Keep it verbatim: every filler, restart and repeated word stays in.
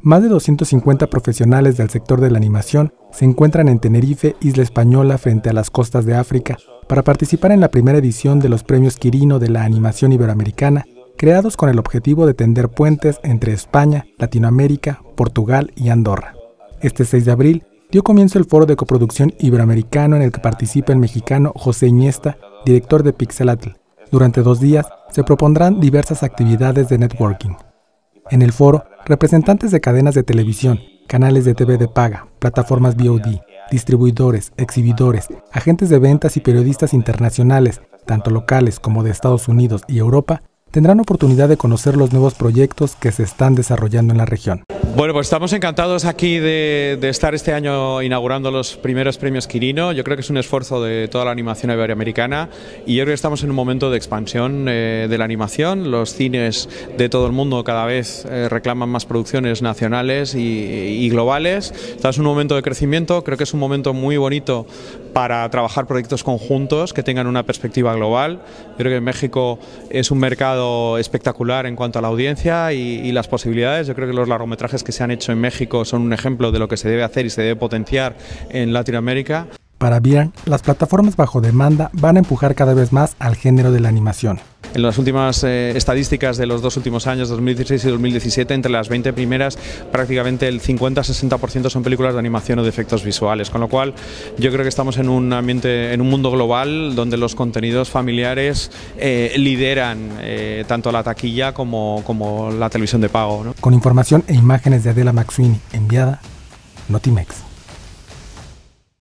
Más de doscientos cincuenta profesionales del sector de la animación se encuentran en Tenerife, Isla Española, frente a las costas de África, para participar en la primera edición de los Premios Quirino de la Animación Iberoamericana, creados con el objetivo de tender puentes entre España, Latinoamérica, Portugal y Andorra. Este seis de abril dio comienzo el foro de coproducción iberoamericano en el que participa el mexicano José Iniesta, director de Pixelatl. Durante dos días se propondrán diversas actividades de networking. En el foro, representantes de cadenas de televisión, canales de T V de paga, plataformas V O D, distribuidores, exhibidores, agentes de ventas y periodistas internacionales, tanto locales como de Estados Unidos y Europa, tendrán oportunidad de conocer los nuevos proyectos que se están desarrollando en la región. Bueno, pues estamos encantados aquí de, de estar este año inaugurando los primeros premios Quirino. Yo creo que es un esfuerzo de toda la animación iberoamericana y yo creo que estamos en un momento de expansión eh, de la animación. Los cines de todo el mundo cada vez eh, reclaman más producciones nacionales y, y globales. Estamos en un momento de crecimiento, creo que es un momento muy bonito para trabajar proyectos conjuntos que tengan una perspectiva global. Yo creo que México es un mercado espectacular en cuanto a la audiencia y, y las posibilidades. Yo creo que los largometrajes que se han hecho en México son un ejemplo de lo que se debe hacer y se debe potenciar en Latinoamérica. Para Viran, las plataformas bajo demanda van a empujar cada vez más al género de la animación. En las últimas eh, estadísticas de los dos últimos años, dos mil dieciséis y dos mil diecisiete, entre las veinte primeras, prácticamente el cincuenta a sesenta por ciento son películas de animación o de efectos visuales, con lo cual yo creo que estamos en un ambiente, en un mundo global donde los contenidos familiares eh, lideran eh, tanto la taquilla como, como la televisión de pago, ¿no? Con información e imágenes de Adela McSweeney, enviada Notimex.